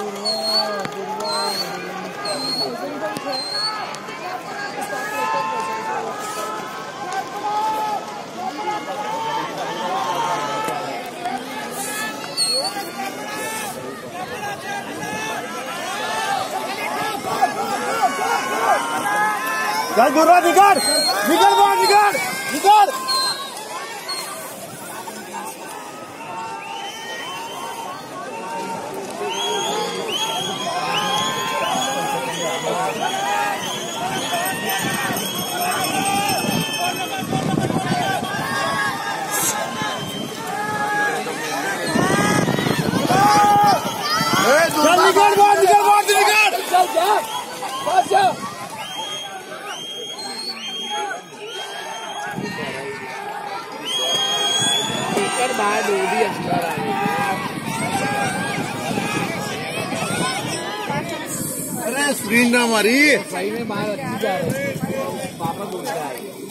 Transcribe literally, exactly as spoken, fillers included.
चल दूर निकाल निकाल बाहर निकाल निकाल चल निकाल बाहर निकाल बाहर निकाल चल जा बस जा बाहर भी अंदर अरे स्क्रीन ना हमारी सही में बाहर अच्छी जा रही है पापा बोलता है।